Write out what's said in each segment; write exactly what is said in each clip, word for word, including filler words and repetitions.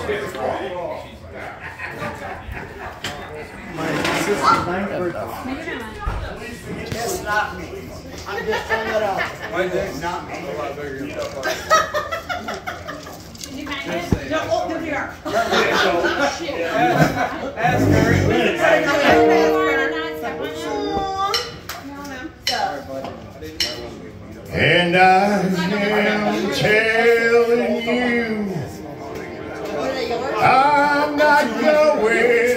My sister's ninth birthday. It's not me. I'm just throwing it out. My dick's not me. A lot bigger than that. Did you bang it? No, oh, there we are. That's very good. And I am telling you, I'm not going.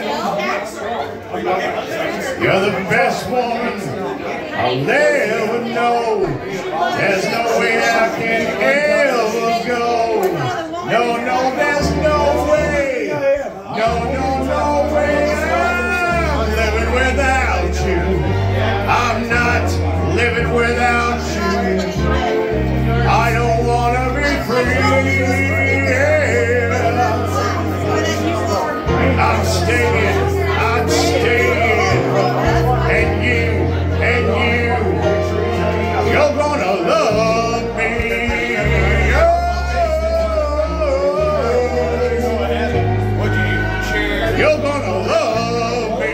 You're the best woman I'll ever know. There's no way I can ever go. No, no, there's no way. No, no, no way. I'm living without you. I'm not living without you. I don't want to be free. I'm staying, I'm staying. And you, and you, you're gonna love me. Oh. You're gonna love me.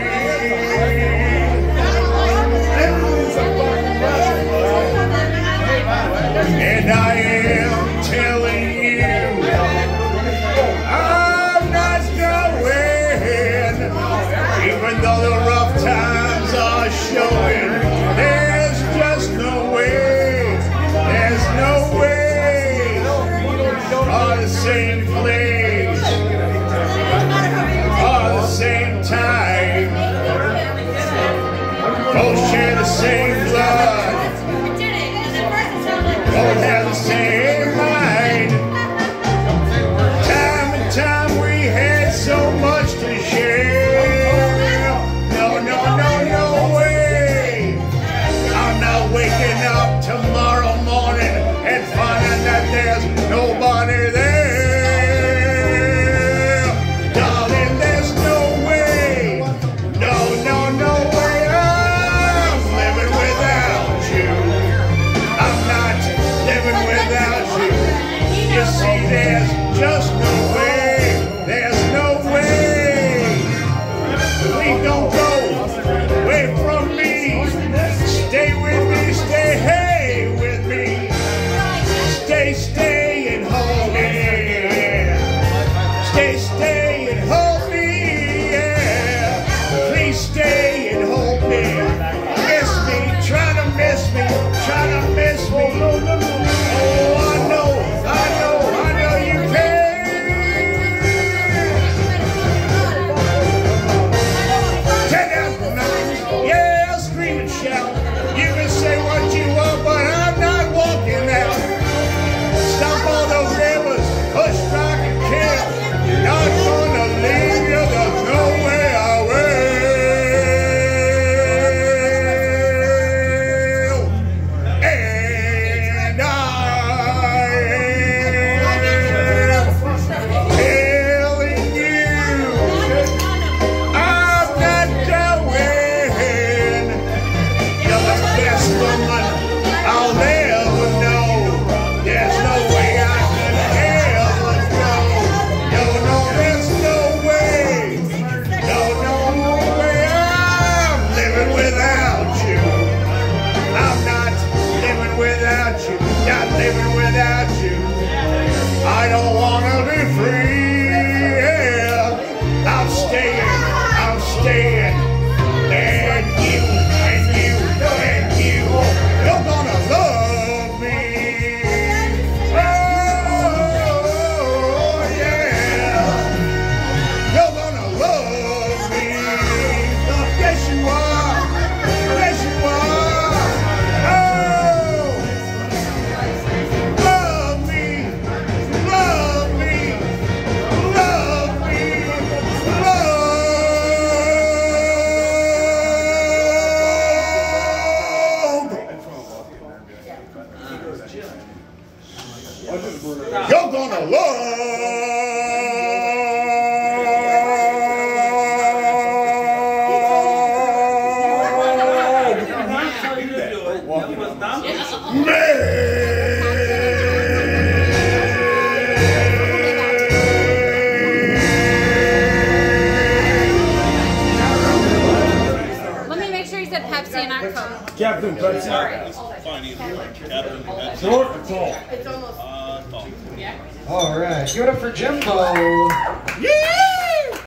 Captain Pepsi. Fine either. Captain Pepsi. Short or tall? It's almost. Uh, tall. All right, give it up for Jimbo. Yeah!